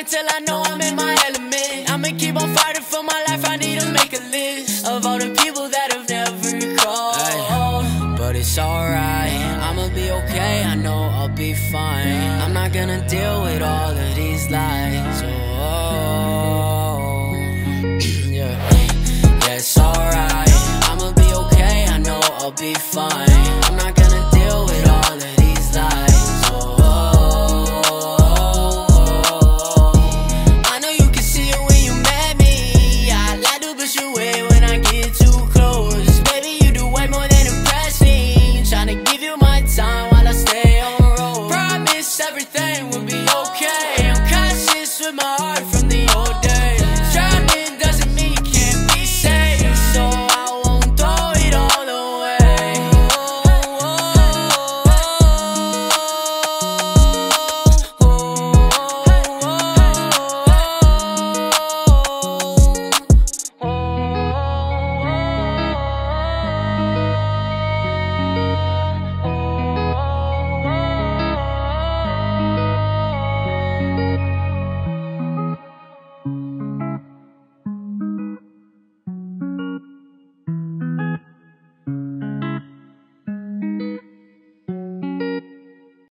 until I know I'm in my element. I'ma keep on fighting for my life, I need to make a list of all the people that have never called. But it's alright, I'ma be okay, I know I'll be fine. I'm not gonna deal with all of these lies. Yeah, it's alright, I'ma be okay, I know I'll be fine. I'm not gonna deal with all of these lies. I know you can see it when you met me. I like to push you away when I get too close. Baby, you do way more than impress me. Tryna give you my time while I stay on road. Promise everything will be okay. I'm cautious with my heart.